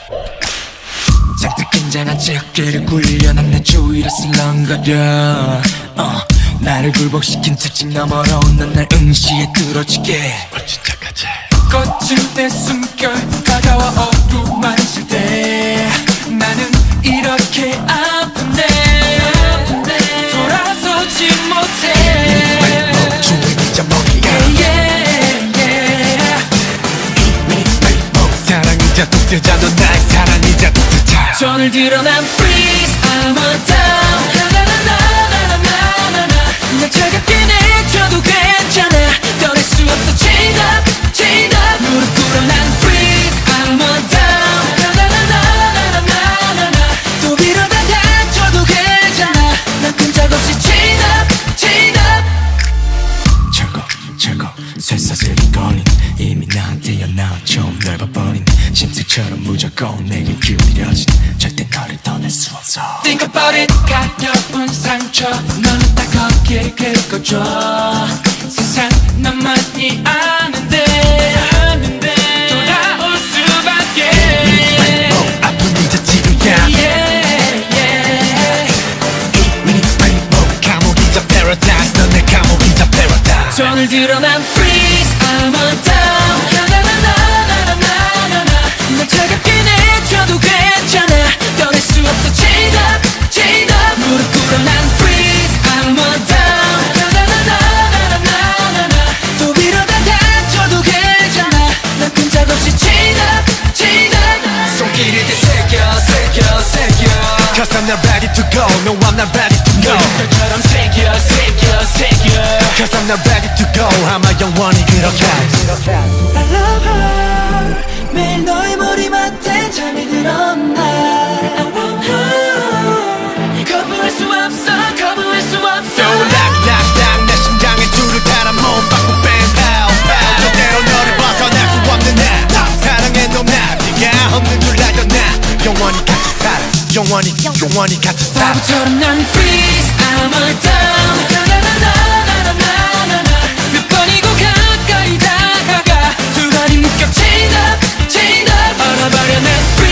잔뜩 긴장한 채 어깨를 굴려 난 내 주위를 슬렁거려 나를 굴복시킨 채 집 너머로 넌 날 응시에 뚫어지게 벌써 착하지 거칠 때 숨결 다가와 어루만질 때 나는 이렇게 아픈데 돌아서지 못해 중립이자 머리야 사랑이자 독재자 넌 나의 사랑이자 독재자 손을 들어 난 freeze I'm a down 날 차갑게 내줘도 괜찮아 떠날 수 없어 chain up chain up 무릎 꿇어 난 freeze I'm a down 또 빌어다 다쳐도 괜찮아 난 끈적없이 chain up chain up 철거 쇠사슬이 걸린 이미 나한테 연나와 처음 넓어버린 심술처럼 무조건 내게 기울여진 절대 너를 떠날 수 없어 Think about it 가벼운 상처 너는 딱 거기에 긁어줘 세상 너만이 아는데 돌아올 수밖에 아픈 이자 지루야 감옥이자 paradise 넌 내 감옥이자 paradise 손을 들어 난 freeze I'm a down 날 차갑게 내줘도 괜찮아 떠날 수 없어 chain up chain up 무릎 꿇어 난 freeze I'm a down 또 빌어다 다쳐도 괜찮아 난 끈적없이 chain up chain up 손길을 되새겨 Cause I'm not ready to go No I'm not ready to go 너처럼 새겨 Cause I'm not ready to go 아마 영원히 그렇게 I love her 매일 너의 머리맡에 잠이 들어 날 I want her 거부할 수 없어 So lock 내 심장에 줄을 달아 몸 바꾸 bang pow pow 절대로 너를 벗어날 수 없는 나 사랑해 너 나 네가 없는 줄 알던 나 영원히 같이 살아 영원히 같이 살아 바보처럼 난 freeze I'm a down 몇 번이고 가까이 다가가 두 다리 묶여 chain up 얼어버려 난 freeze